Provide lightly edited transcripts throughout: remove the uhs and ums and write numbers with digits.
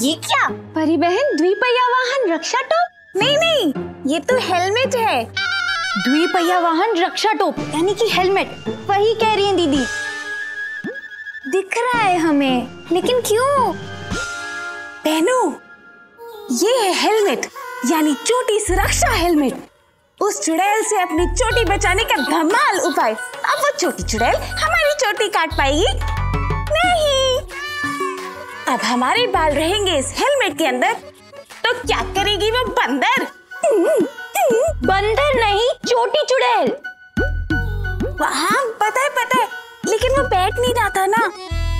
ये क्या? परी बहन, द्विपहिया वाहन रक्षा टोप? नहीं नहीं, ये तो हेलमेट है। द्विपहिया वाहन रक्षा टोप यानी कि हेलमेट, वही कह रही है दीदी। दिख रहा है हमें, लेकिन क्यों? बहनों, ये है हेलमेट, यानी चोटी सुरक्षा हेलमेट। उस चुड़ैल से अपनी चोटी बचाने का धमाल उपाय। अब वो छोटी चुड़ैल हमारी चोटी काट पाएगी नहीं। अब हमारे बाल रहेंगे इस हेलमेट के अंदर, तो क्या करेगी वो बंदर? बंदर नहीं, छोटी चुड़ैल। हाँ पता है, लेकिन वो बैठ नहीं रहा था ना।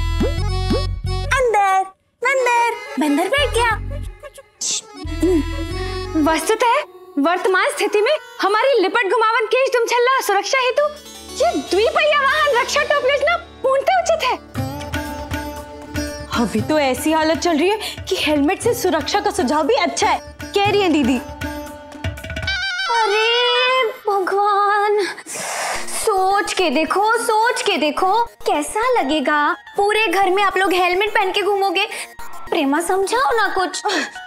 अंदर बंदर बैठ गया। वस्तुतः वर्तमान स्थिति में हमारी लिपट घुमावन केश दुम छल्ला सुरक्षा हेतु ये द्विपहिया वाहन रक्षा टोप योजना पूर्णतः उचित है। अभी तो ऐसी हालत चल रही है कि हेलमेट से सुरक्षा का सुझाव भी अच्छा है, कह रही है दीदी। अरे भगवान, सोच के देखो कैसा लगेगा। पूरे घर में आप लोग हेलमेट पहन के घूमोगे। प्रेमा समझाओ ना कुछ।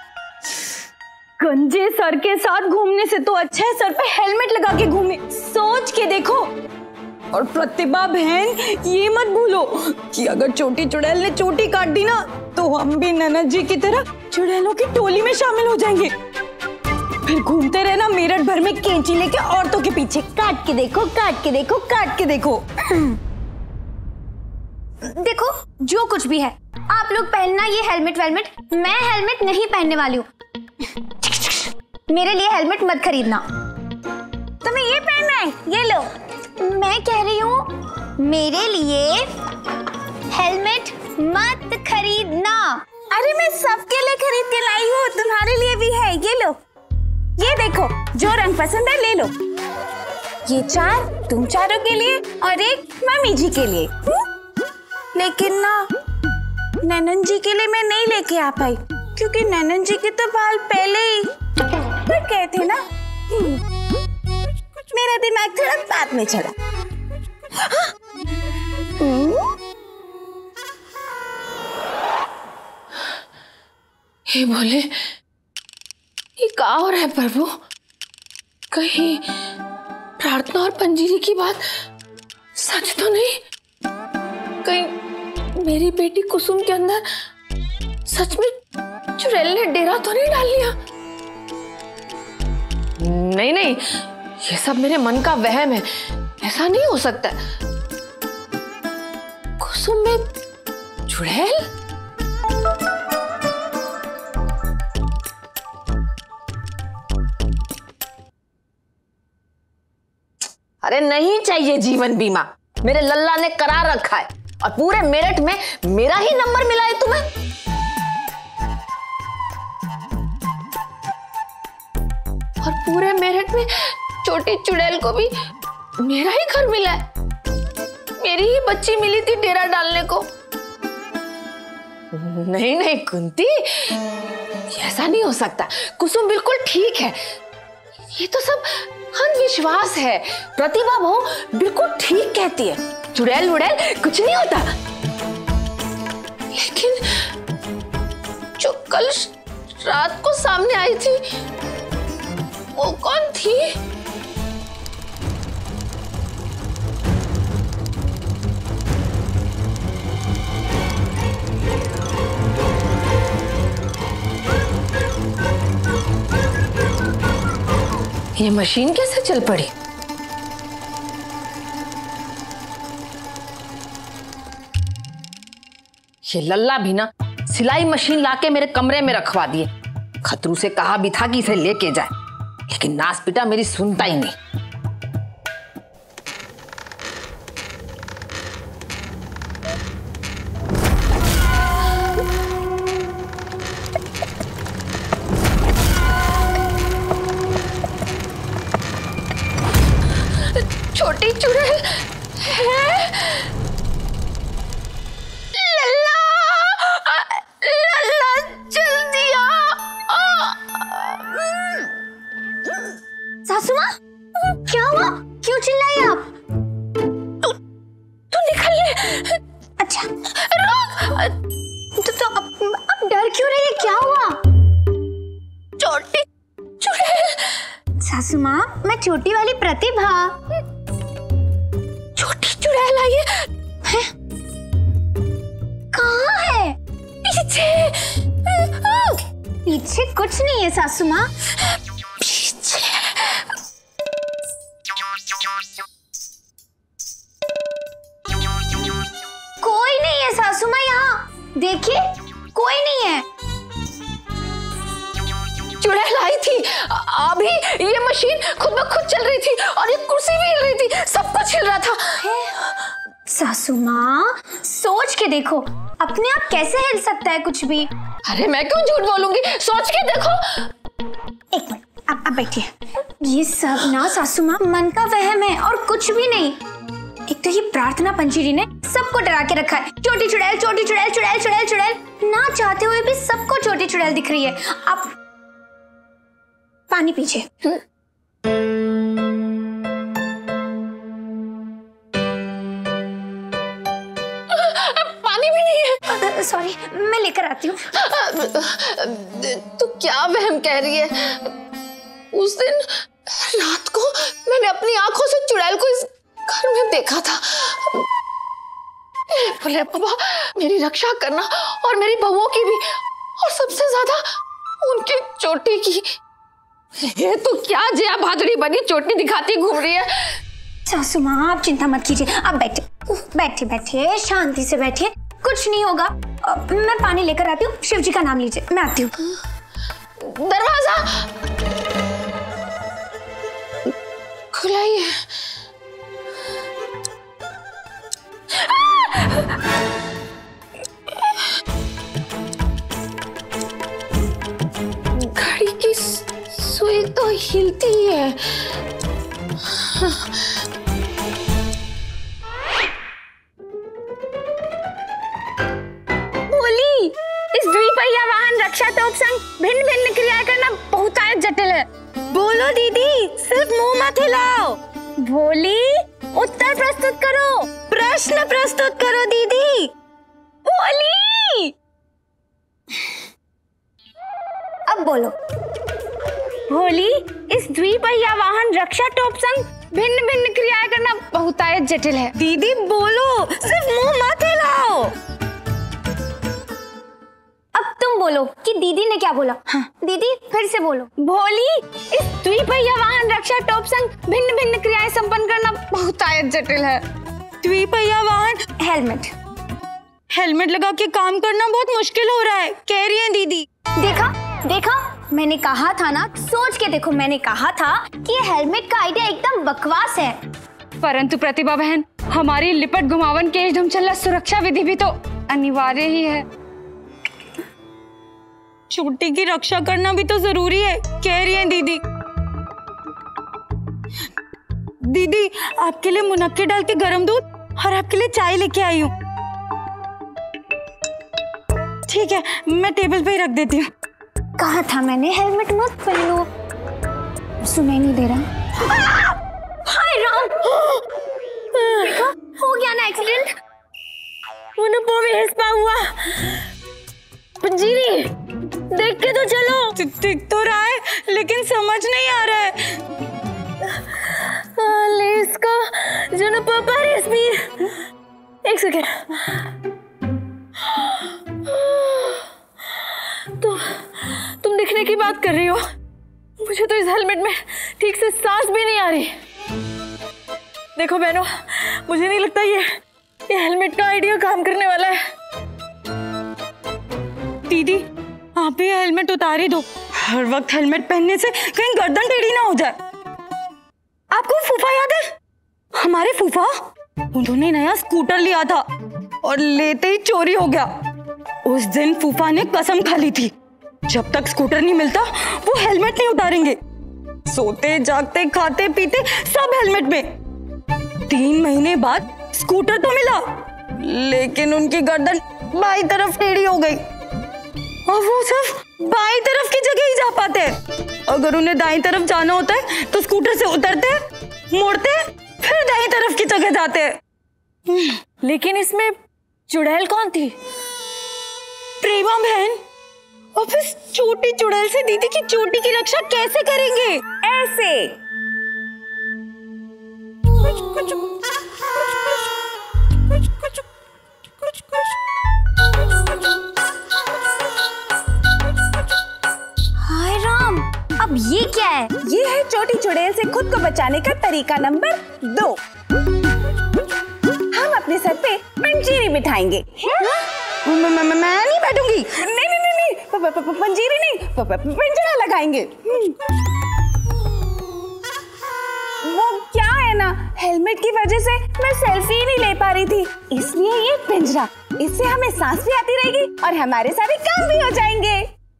गंजे सर के साथ घूमने से तो अच्छा है सर पे हेलमेट लगा के घूमे। सोच के देखो। और प्रतिभा बहन, ये मत भूलो कि अगर छोटी चुड़ैल ने चोटी काट दी ना, तो हम भी ननद जी की तरह चुड़ैलों की टोली में शामिल हो जाएंगे। फिर घूमते रहना मेरठ भर में कैंची लेके औरतों के पीछे, काट के देखो। देखो जो कुछ भी है, आप लोग पहनना ये हेलमेट वेलमेट। मैं हेलमेट नहीं पहनने वाली हूँ। मेरे लिए हेलमेट मत खरीदना। तुम्हें ये पहनना है, ये लो। मैं कह रही हूँ मेरे लिए हेलमेट मत खरीदना। अरे मैं सबके लिए खरीद के लाई हूँ, तुम्हारे लिए भी है, ये लो। ये देखो, जो रंग पसंद है ले लो। ये 4 तुम चारों के लिए और एक मम्मी जी के लिए। लेकिन ना, ननन जी के लिए मैं नहीं लेके आ पाई, क्योंकि ननन जी के तो बाल पहले ही कट गए थे ना। मेरा दिमाग थोड़ा बाद में चला। हे भोले, ये क्या हो रहा है प्रभु? कहीं प्रार्थना और पंजीरी की बात सच तो नहीं? कहीं मेरी बेटी कुसुम के अंदर सच में चुड़ैल ने डेरा तो नहीं डाल लिया? नहीं, ये सब मेरे मन का वहम है, ऐसा नहीं हो सकता। कुसुम में चुड़ैल? अरे नहीं चाहिए जीवन बीमा, मेरे लल्ला ने करा रखा है और पूरे मेरठ में मेरा ही नंबर मिला है तुम्हें। और पूरे मेरठ में छोटी चुड़ैल को भी मेरा ही घर मिला है, मेरी ही बच्ची मिली थी डेरा डालने को। नहीं कुंती, ऐसा नहीं हो सकता। कुसुम बिल्कुल ठीक है, ये तो सब अंधविश्वास है। प्रतिभा बहू बिल्कुल ठीक कहती है, चुड़ैल वुड़ैल कुछ नहीं होता। लेकिन जो कल रात को सामने आई थी, वो कौन थी? ये मशीन कैसे चल पड़ी? ये लल्ला भी ना सिलाई मशीन लाके मेरे कमरे में रखवा दिए। खतरू से कहा भी था कि इसे लेके जाए, लेकिन नास पिटा मेरी सुनता ही नहीं। छोटी चुड़ैल है। लल्ला जल्दी आ। सासू माँ, छोटी वाली प्रतिभा। छोटी चुड़ैल आई है? कहाँ है? पीछे। पीछे कुछ नहीं है सासू माँ। पीछे। कोई नहीं है सासू माँ यहाँ, देखिए कोई नहीं है। चुड़ैल आई थी अभी, ये मशीन खुद ब खुद चल रही थी और ये कुर्सी भी हिल रही थी, सब कुछ हिल रहा था। सासू माँ सोच के देखो, अपने आप कैसे हिल सकता है कुछ भी। अरे मैं क्यों झूठ बोलूंगी, सोच के देखो। एक मिनट, आप बैठिए। ये सब ना सासू माँ मन का वहम है और कुछ भी नहीं। एक तो ये प्रार्थना पंजीरी ने सबको डरा के रखा है, छोटी चुड़ैल छोटी चुड़ैल चुड़ैल चुड़ैल चुड़ैल, ना चाहते हुए भी सबको छोटी चुड़ैल दिख रही है। आप पानी पीजिए। पानी भी नहीं है। सॉरी, मैं लेकर आती हूँ। तू क्या वहम कह रही है? उस दिन रात को मैंने अपनी आंखों से चुड़ैल को इस घर में देखा था। बोले बाबा मेरी रक्षा करना, और मेरी बहुओं की भी, और सबसे ज्यादा उनकी चोटी की। ये तो क्या जया भादुड़ी बनी चोटी दिखाती घूम रही है। सासू माँ आप चिंता मत कीजिए, आप बैठिए बैठिए बैठिए, शांति से बैठिए, कुछ नहीं होगा। मैं पानी लेकर आती हूँ, शिव जी का नाम लीजिए, मैं आती हूँ। दरवाजा खुला ही है। घड़ी की सुई तो हिलती ही है। बोली, इस द्विपहिया वाहन रक्षा तोप संग भिन्न भिन्न क्रियाएं करना बहुत जटिल है। बोलो दीदी, सिर्फ मुंह मत हिलाओ। बोली, उत्तर प्रस्तुत करो, प्रश्न प्रस्तुत करो दीदी। बोली, अब बोलो। भोली, इस द्विपहिया वाहन रक्षा टोप संग भिन्न भिन्न क्रियाएं करना बहुत जटिल है। दीदी बोलो, सिर्फ मुंह मत हिलाओ। अब तुम बोलो कि दीदी ने क्या बोला। हाँ। दीदी फिर से बोलो। भोली, इस द्विपहिया वाहन रक्षा टोप संग भिन्न भिन्न क्रियाएं संपन्न करना बहुत जटिल है। द्विपहिया वाहन हेलमेट। हेलमेट लगा के काम करना बहुत मुश्किल हो रहा है, कह रही है दीदी। देखा देखा, मैंने कहा था ना, सोच के देखो, मैंने कहा था कि ये हेलमेट का आइडिया एकदम बकवास है। परंतु प्रतिभा बहन, हमारी लिपट घुमावन केश ढमचल्ला सुरक्षा विधि भी तो अनिवार्य ही है। चोटी की रक्षा करना भी तो जरूरी है, कह रही है दीदी। दीदी आपके लिए मुनक्के डाल के गरम दूध और आपके लिए चाय लेके आई हूँ। ठीक है, मैं टेबल पे ही रख देती हूँ। कहा था मैंने हेलमेट मत पहनो, सुनाई नहीं दे रहा। हाय राम, देखा हो गया ना एक्सीडेंट। उनको भी हिस्सा हुआ। पंजीरी देख के तो चलो। दिख तो रहा है लेकिन समझ नहीं आ रहा है। इसका जो न पापा एक सेकेंड। तुम दिखने की बात कर रही हो, मुझे तो इस हेलमेट में ठीक से सांस भी नहीं आ रही। देखो बहनों, मुझे नहीं लगता ये हेलमेट का आइडिया काम करने वाला है। दीदी आप भी हेलमेट उतार ही दो, हर वक्त हेलमेट पहनने से कहीं गर्दन टेढ़ी ना हो जाए। आपको फूफा याद है? हमारे फूफा, उन्होंने नया स्कूटर लिया था और लेते ही चोरी हो गया। उस दिन फूफा ने कसम खा ली थी, जब तक स्कूटर नहीं मिलता वो हेलमेट नहीं उतारेंगे। सोते जागते खाते पीते सब हेलमेट में। 3 महीने बाद स्कूटर तो मिला, लेकिन उनकी गर्दन बाईं तरफ टेढ़ी हो गई और वो सिर्फ बाईं तरफ की जगह ही जा पाते हैं। अगर उन्हें दाईं तरफ जाना होता है तो स्कूटर से उतरते, मुड़ते, फिर दाईं तरफ की जगह जाते हैं। लेकिन इसमें चुड़ैल कौन थी? प्रेमा बहन। और फिर छोटी चुड़ैल से दीदी की चोटी की रक्षा कैसे करेंगे? ऐसे चोटी चुड़ैल से खुद को बचाने का तरीका नंबर 2, हम अपने सर पे पंजीरी बिठाएंगे। मैं नहीं बैठूंगी। नहीं, पंजीरी नहीं, पिंजरा लगाएंगे। वो क्या है ना, हेलमेट की वजह से मैं सेल्फी नहीं ले पा रही थी, इसलिए ये पिंजरा, इससे हमें सांस भी आती रहेगी और हमारे सारे काम भी हो जाएंगे।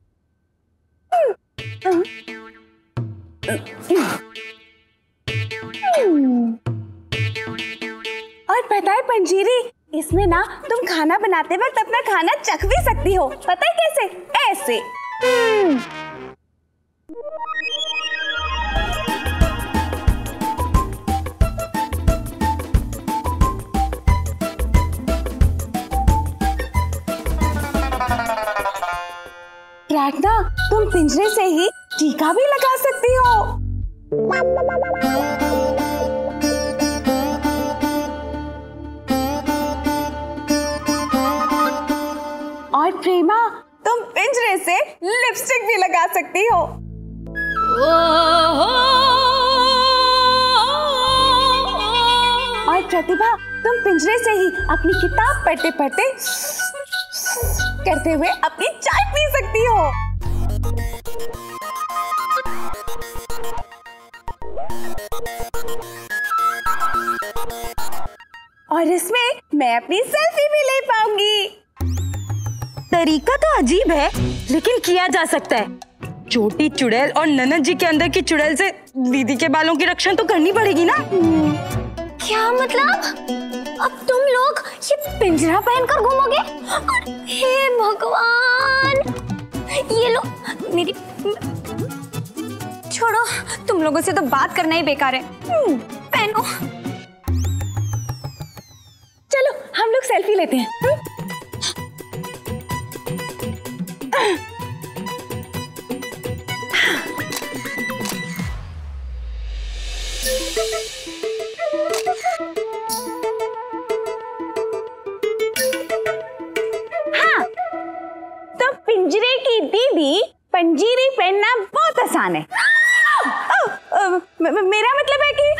और पता है पंजीरी, इसमें ना तुम खाना बनाते वक्त अपना खाना चख भी सकती हो। पता है कैसे? ऐसे। प्रार्थना, तुम पिंजरे से ही टीका भी लगा सकती हो। और प्रेमा, तुम पिंजरे से लिपस्टिक भी लगा सकती हो। और प्रतिभा, तुम पिंजरे से ही अपनी किताब पढ़ते पढ़ते करते हुए अपनी चाय पी सकती हो। और इसमें मैं अपनी सेल्फी भी ले पाऊंगी। तरीका तो अजीब है, लेकिन किया जा सकता है। छोटी चुड़ैल और ननद जी के अंदर की चुड़ैल से दीदी के बालों की रक्षा तो करनी पड़ेगी ना। क्या मतलब? अब तुम लोग ये पिंजरा पहनकर घूमोगे? हे भगवान, ये लो मेरी, छोड़ो, तुम लोगों से तो बात करना ही बेकार है। पहनो। चलो हम लोग सेल्फी लेते हैं। हाँ, तो पिंजरे की दीदी पंजीरी पहनना बहुत आसान है। मेरा मतलब है कि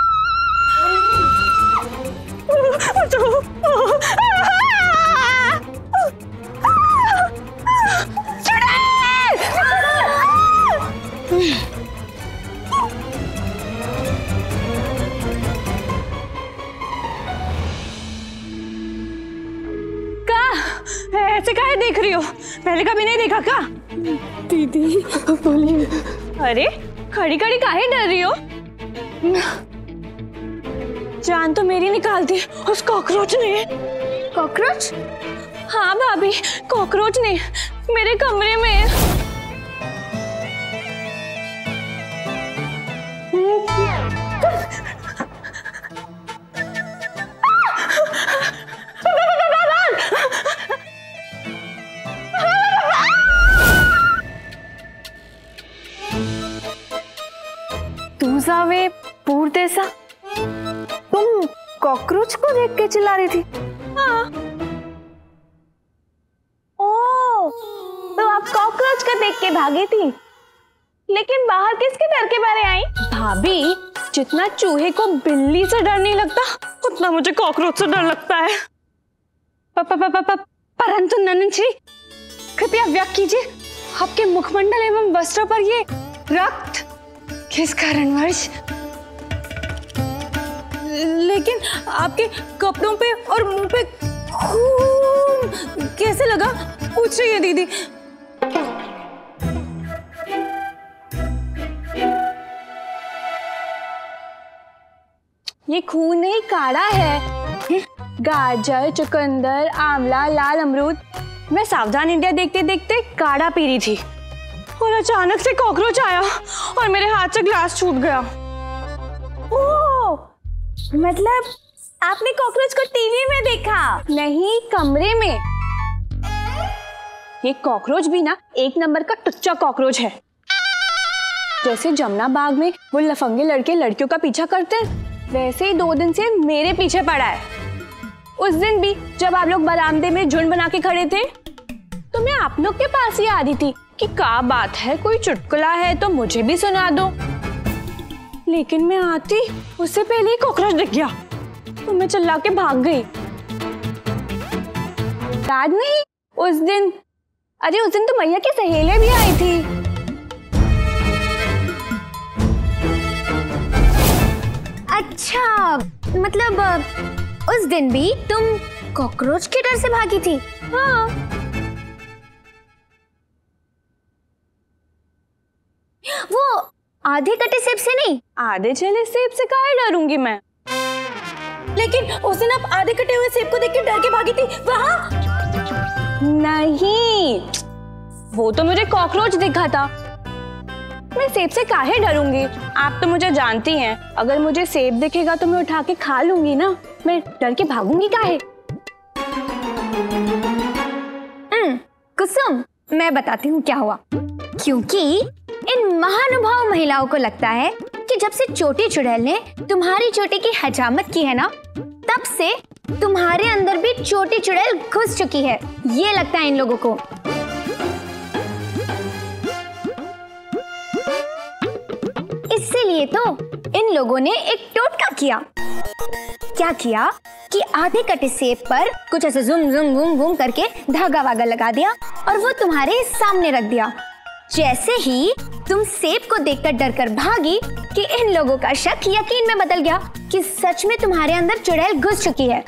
ऐसे काहे देख रही हो? पहले कभी नहीं देखा क्या? दीदी बोलिए। अरे खड़ी खड़ी काहे डर रही हो? जान तो मेरी निकालती उस कॉकरोच ने। कॉकरोच? हाँ भाभी, कॉकरोच ने मेरे कमरे में। वे पूर्णेसा, तुम कॉकरोच को देख के चिल्ला रही थी? हाँ। ओह, तो आप कॉकरोच को देख के भागी थी, लेकिन बाहर किसके डर के बारे आई? भाभी, जितना चूहे को बिल्ली से डर नहीं लगता, उतना मुझे कॉकरोच से डर लगता है। परंतु ननद जी, कृपया व्यक्त कीजिए, आपके मुखमंडल एवं वस्त्रों पर ये रक्त किस कारणवश? लेकिन आपके कपड़ों पे और मुंह पे खून कैसे लगा? पूछ रही है दीदी। ये खून नहीं, काढ़ा है। गाजर, चुकंदर, आंवला, लाल अमरूद। मैं सावधान इंडिया देखते देखते काढ़ा पी रही थी और अचानक से कॉकरोच आया और मेरे हाथ से ग्लास छूट गया। ओह, मतलब आपने कॉकरोच को टीवी में देखा? नहीं, कमरे में। ये कॉकरोच भी ना एक नंबर का टुच्चा कॉकरोच है। जैसे जमुना बाग में वो लफंगे लड़के लड़कियों का पीछा करते हैं, वैसे ही 2 दिन से मेरे पीछे पड़ा है। उस दिन भी जब आप लोग बरामदे में झुंड बना के खड़े थे, तो मैं आप लोग के पास ही आ रही थी कि क्या बात है, कोई चुटकुला है तो मुझे भी सुना दो। लेकिन मैं आती उससे पहले ही कॉकरोच दिख गया तो मैं चिल्ला के भाग गई। याद नहीं उस दिन? अरे उस दिन तो मैया की सहेलियां भी आई थी। अच्छा, मतलब उस दिन भी तुम कॉकरोच के डर से भागी थी? हाँ। वो आधे कटे सेब से नहीं? आधे छले सेब से काहे डरूंगी मैं? लेकिन उस दिन आप आधे कटे हुए सेब को देख के डर के भागी थी वहां। नहीं, वो तो मुझे कॉकरोच दिखा था। मैं सेब से काहे डरूंगी? आप तो मुझे जानती हैं, अगर मुझे सेब दिखेगा तो मैं उठा के खा लूंगी ना, मैं डर के भागूंगी काहे? कुसुम, मैं बताती हूँ क्या हुआ। क्योंकि इन महानुभाव महिलाओं को लगता है कि जब से चोटी चुड़ैल ने तुम्हारी चोटी की हजामत की है ना, तब से तुम्हारे अंदर भी चोटी चुड़ैल घुस चुकी है, ये लगता है इन लोगों को। इसीलिए तो इन लोगों ने एक टोटका किया। क्या किया कि आधे कटे सेब पर कुछ ऐसे जुम जुम गुम गुम करके धागा वागा लगा दिया और वो तुम्हारे सामने रख दिया। जैसे ही तुम सेब को देखकर डरकर भागी कि इन लोगों का शक यकीन में बदल गया कि सच में तुम्हारे अंदर चुड़ैल घुस चुकी है।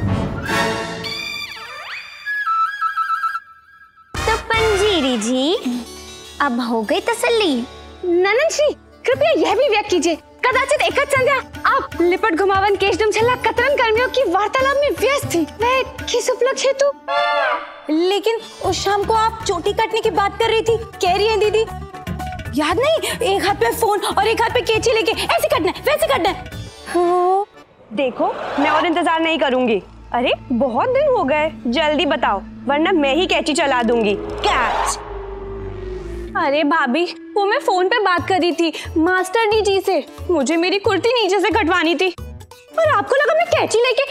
तो पंजीरी जी, अब हो गई तसल्ली? ननन श्री, कृपया यह भी व्यक्त कीजिए, कदाचित एक संध्या आप लिपट घुमावन केशडम छल्ला कतरन कर्मियों की वार्तालाप में व्यस्त थी। वह किस उपलक्ष्य हेतु? लेकिन उस शाम को आप चोटी काटने की बात कर रही थी, कह रही है दीदी, याद नहीं? एक हाथ पे फोन और एक हाथ पे कैंची लेके ऐसे काटना है, वैसे काटना है। हाँ, देखो मैं और इंतजार नहीं करूंगी। अरे बहुत दिन हो गए, जल्दी बताओ वरना मैं ही कैंची चला दूंगी। कैच। अरे भाभी, वो मैं फोन पे बात कर रही थी मास्टर जी से, मुझे मेरी कुर्ती नीचे से कटवानी थी और आपको लगा मैं कैंची लेके।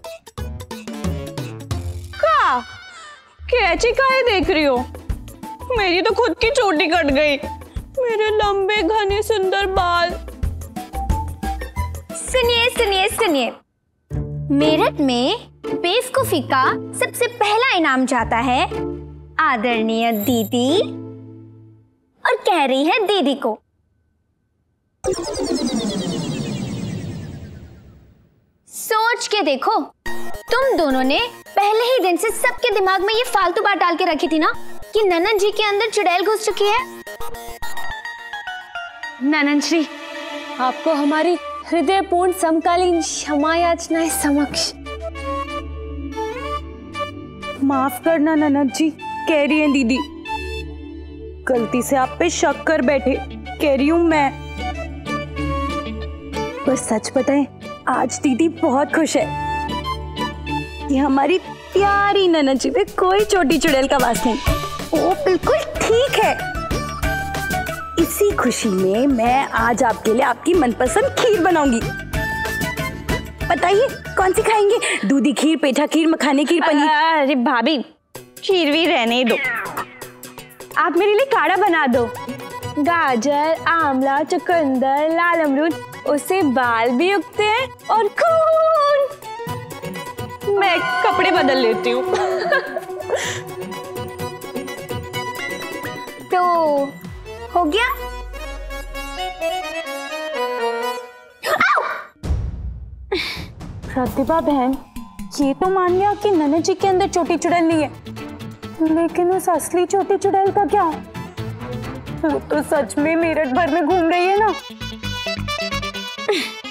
क्या कैंची काहे देख रही हो? मेरी तो खुद की चोटी कट गई, मेरे लंबे घने सुंदर बाल। सुनिए सुनिए सुनिए, मेरठ में बेवकूफी का सबसे पहला इनाम जाता है आदरणीय दीदी, और कह रही है दीदी को। सोच के देखो, तुम दोनों ने पहले ही दिन से सबके दिमाग में ये फालतू बात डाल के रखी थी ना कि ननन जी के अंदर चुड़ैल घुस चुकी है। ननन श्री, आपको हमारी हृदयपूर्ण समकालीन क्षमा याचनाएं समक्ष। माफ करना ननद जी, कह रही है दीदी, गलती से आप पे शक कर बैठे, कह रही हूं मैं। बस सच बताएं, आज दीदी बहुत खुश है कि हमारी प्यारी ननद जी में कोई चोटी चुड़ैल का वास नहीं। वो बिल्कुल ठीक है। इसी खुशी में मैं आज आपके लिए आपकी मनपसंद खीर बनाऊंगी। बताइए कौन सी खाएंगे? दूधी खीर, पेठा खीर, मखाने खीर, पनीर? अरे भाभी, खीर भी रहने दो, आप मेरे लिए काढ़ा बना दो। गाजर, आंवला, चुकंदर, लाल अमरूद, उससे बाल भी उगते हैं और खून। मैं कपड़े बदल लेती हूँ। तो हो गया। प्रतिभा बहन, ये तो मान लिया कि ननद जी के अंदर चोटी चुड़ैल नहीं है, लेकिन उस असली चोटी चुड़ैल का क्या? वो तो सच में मेरठ भर में घूम रही है ना।